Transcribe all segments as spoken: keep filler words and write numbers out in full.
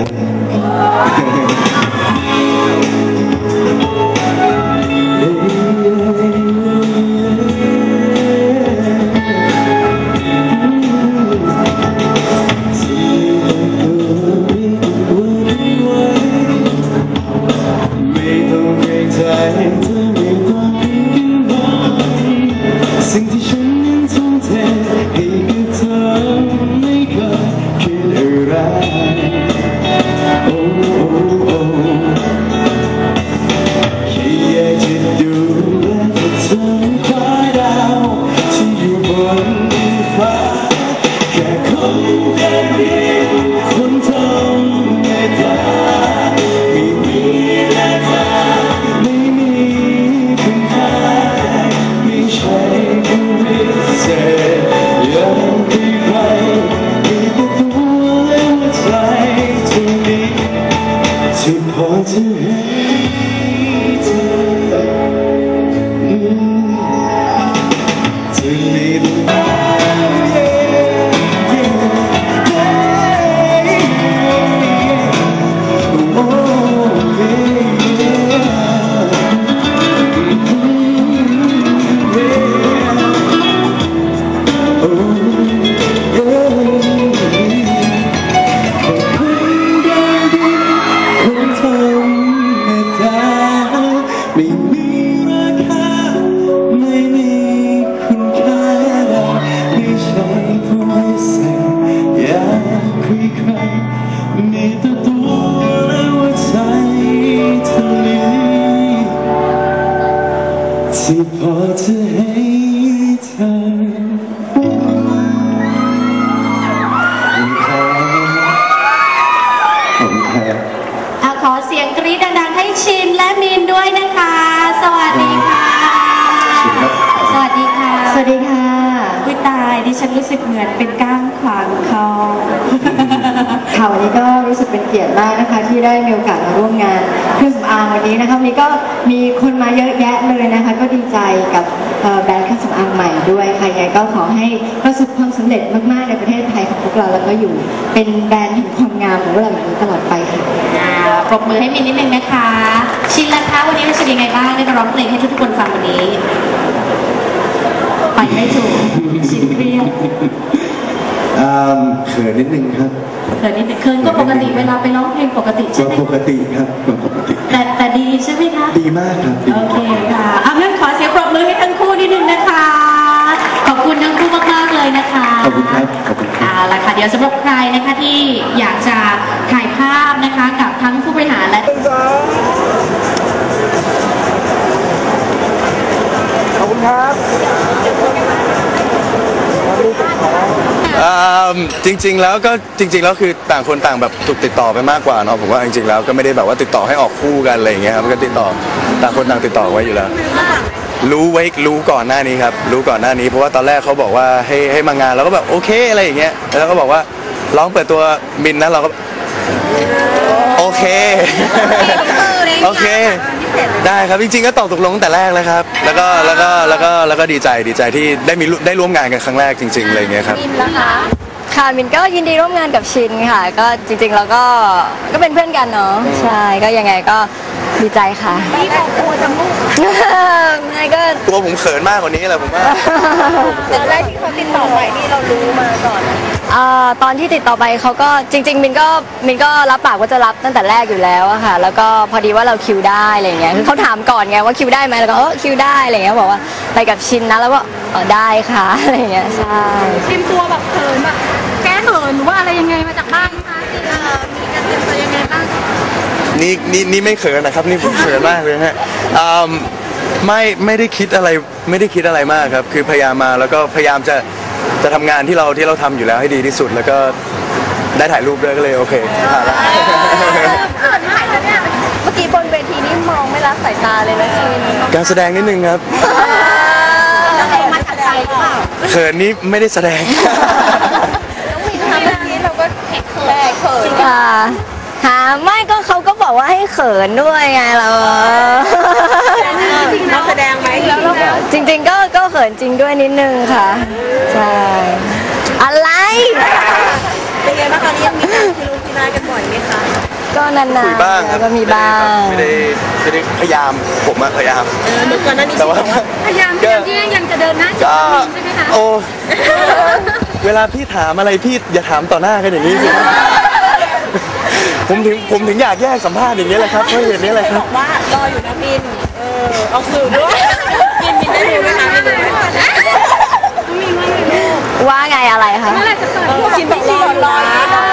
ครับสิ่งที่ฉันนั้นทุ่มเทให้กับเธอไม่เคยคิดอะไรโอ้โอ้โอ้แค่อยากจะดูแลเธอคล้ายดาวที่อยู่บนฟ้าแค่คนเดียวคนธรรมดาไม่มีราคาไม่มีคุณค่าไม่ใช่เสียยังไม่ไหวมีแต่ตัวและหัวใจที่มีที่พอจะให้เธอจะมีไม่มีราคาไม่มีคุณค่าไม่ใช่ผู้ให้แสงอยากคุยใครมีแต่ตัวและหัวใจเท่านี้ที่พอจะให้เธอขอเสียงกรี๊ดดังๆให้ชินและมินด้วยนะคะสวัสดีค่ะสวัสดีค่ะสวัสดีค่ะวิตายดิฉันรู้สึกเหมือนเป็นก้างขวางคอค่ะวันนี้ก็รู้สึกเป็นเกียรติมากนะคะที่ได้มีโอกาสมาร่วมงานเครื่องสำอางวันนี้นะคะวันนี้ก็มีคนมาเยอะแยะเลยนะคะก็ดีใจกับแบรนด์เครื่องสำอางใหม่ด้วยค่ะยังไงก็ขอให้ประสบความสำเร็จมากๆในประเทศไทยของพวกเราแล้วก็อยู่เป็นแบรนด์แห่งความงามของเราอย่างนี้ตลอดไปค่ะปรบมือให้มินนิดนึงนะคะชินล่ะคะวันนี้รู้สึกยังไงบ้างได้มาร้องเพลงให้ทุกๆคนฟังวันนี้ไปไม่ถูกชินเครียดเขินนิดนึงครับเขินนิดนึงเขินก็ปกติเวลาไปร้องเพลงปกติใช่ไหมปกติครับปกติแต่แต่ดีใช่ไหมคะดีมากครับโอเคค่ะเอางั้นขอเสียงปรบมือให้ทั้งคู่นิดนึงนะคะขอบคุณทั้งคู่มากๆเลยนะคะขอบคุณครับขอบคุณครับเอาล่ะค่ะเดี๋ยวสำหรับใครนะคะที่อยากจะถ่ายภาพนะคะกับทั้งผู้บริหารและขอบคุณครับจริงๆแล้วก็จริงๆแล้วคือต่างคนต่างแบบถูกติดต่อไปมากกว่าเนาะผมว่าจริงๆแล้วก็ไม่ได้แบบว่าติดต่อให้ออกคู่กันอะไรอย่างเงี้ยครับก็ติดต่อต่างคนต่างติดต่อไว้อยู่แล้วรู้ไว้รู้ก่อนหน้านี้ครับรู้ก่อนหน้านี้เพราะว่าตอนแรกเขาบอกว่าให้ให้มางานเราก็แบบโอเคอะไรอย่างเงี้ยแล้วก็บอกว่าร้องเปิดตัวมินนะเราก็โอเคโอเคได้ครับจริงๆก็ตอบตกลงตั้งแต่แรกแล้วครับแล้วก็แล้วก็แล้วก็แล้วก็ดีใจดีใจที่ได้มีได้ร่วมงานกันครั้งแรกจริงๆอะไรอย่างเงี้ยครับมินนะคะค่ะมินก็ยินดีร่วมงานกับชินค่ะก็จริงๆแล้วก็ก็เป็นเพื่อนกันเนาะใช่ก็ยังไงก็ดีใจค่ะพี่บอกตัวจมูกไม่ก็ตัวผมเขินมากกว่านี้แหละผมว่าตอนแรกที่เขาติดต่อไปนี่เรารู้มาก่อนตอนที่ติดต่อไปเขาก็จริงๆมินก็มินก็รับปากว่าจะรับตั้งแต่แรกอยู่แล้วอะค่ะแล้วก็พอดีว่าเราคิวได้อะไรเงี้ยคือเขาถามก่อนไงว่าคิวได้ไหมแล้วก็เออคิวได้อะไรเงี้ยบอกว่าไปกับชินนะแล้วก็เออได้ค่ะอะไรเงี้ยใช่เตรียมตัวแบบเขินแบบแก้เขินหรือว่าอะไรยังไงมาจากบ้านคะที่มีการเตรียมตัวยังไงบ้างนี่นี่นี่ไม่เขินนะครับนี่ผมเขินมากเลยฮะไม่ไม่ได้คิดอะไรไม่ได้คิดอะไรมากครับคือพยายามมาแล้วก็พยายามจะจะทำงานที่เราที่เราทำอยู่แล้วให้ดีที่สุดแล้วก็ได้ถ่ายรูปด้วยก็เลยโอเคถ่ายแล้วเขินมากเลยเนี่ยเมื่อกี้บนเวทีนี่มองไม่ละสายตาเลยนะชินการแสดงนิดนึงครับมาจากใจหรือเปล่าเขินนี้ไม่ได้แสดงน้องมินทำเมื่อกี้เราก็เขินเขินค่ะหาไม่ก็เขาก็บอกว่าให้เขินด้วยไงเราจริงๆนักแสดงไหมจริงๆก็ก็เขินจริงด้วยนิดนึงค่ะใช่อะไรเป็นไงบ้างตอนนี้ยังมีที่รู้ที่ไหนน้ากันบ่อยไหมคะก็นานๆคุยบ้างครับก็มีบ้างไม่ได้ไม่ได้พยายามผมอะพยายามเออเมื่อก่อนหน้านี้แต่ว่าพยายามพยายามที่ยังจะเดินหน้าก็ใช่ไหมคะโอ้เวลาพี่ถามอะไรพี่อย่าถามต่อหน้ากันอย่างนี้สิผมถึงผมถึงอยากแยกสัมภาษณ์อย่างนี้แหละครับเพราะเหตุนี้แหละครับว่ารออยู่นะมินเออออกสื่อด้วยมินมินได้รู้ไหมคะมินรู้ไหมว่าไงอะไรคะเมื่อไหร่จะเปิดเออชินบอกรอรออยู่นะ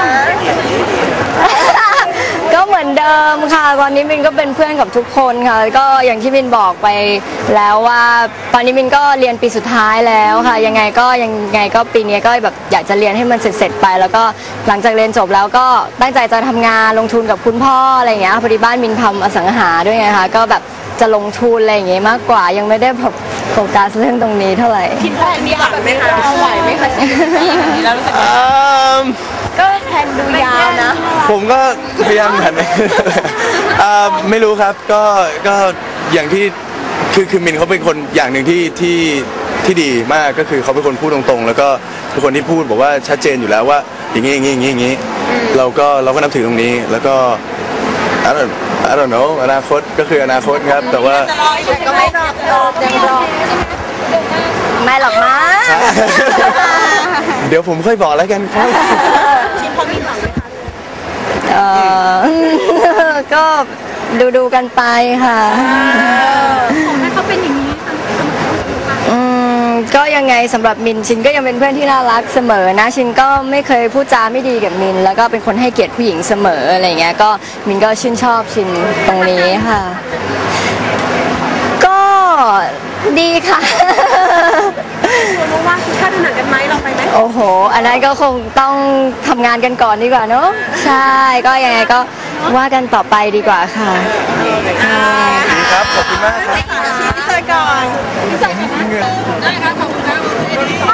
ก็เหมือนเดิมค่ะตอนนี้มินก็เป็นเพื่อนกับทุกคนค่ะก็อย่างที่มินบอกไปแล้วว่าตอนนี้มินก็เรียนปีสุดท้ายแล้วค่ะยังไงก็ยังไงก็ปีนี้ก็แบบอยากจะเรียนให้มันเสร็จๆไป แล้วก็หลังจากเรียนจบแล้วก็ตั้งใจจะทำงานลงทุนกับคุณพ่ออะไรอย่างเงี้ยพอดีบ้านมินทำอสังหาด้วยไงคะก็แบบจะลงทุนอะไรอย่างเงี้ยมากกว่ายังไม่ได้แบบโฟกัสเรื่องตรงนี้เท่าไหร่คิดว่ามีหวังไหมคะไหวไหมคะนี่แล้วรู้สึกอืมก็แทนดูยาวนะผมก็พยายามหัน อ่าไม่รู้ครับก็ก็อย่างที่คือคือมินเขาเป็นคนอย่างหนึ่งที่ที่ที่ดีมากก็คือเขาเป็นคนพูดตรงๆ แล้วก็เป็นคนที่พูดบอกว่าชัดเจนอยู่แล้วว่าอย่างนี้อย่างนี้อย่างนี้อย่างนี้เราก็เราก็นับถือตรงนี้แล้วก็ I don't I don't know อนาคตก็คืออนาคตครับแต่ว่าจะรออยู่ก็ไม่รอรอยังรอไม่หรอกมั้งเดี๋ยวผมค่อยบอกแล้วกันครับชินพอมีหวังไหมคะเออ ก็ดูดูๆกันไปค่ะขอให้เขาเป็นอย่างนี้อืมก็ยังไงสำหรับมินชินก็ยังเป็นเพื่อนที่น่ารักเสมอนะชินก็ไม่เคยพูดจาไม่ดีกับมิน แล้วก็เป็นคนให้เกียรติผู้หญิงเสมออะไรเงี้ยก็มินก็ชื่นชอบชินตรงนี้ค่ะ ก็ดีค่ะรู้ว่าคือค่าดูหนังกันไหมเราไปไหมโอ้โห อันนั้นก็คงต้องทำงานกันก่อนดีกว่าเนอะใช่ก็ยังไงก็ว่ากันต่อไปดีกว่าค่ะดีครับขอบคุณมากครับพี่เซอร์ก่อนได้ครับขอบคุณครับ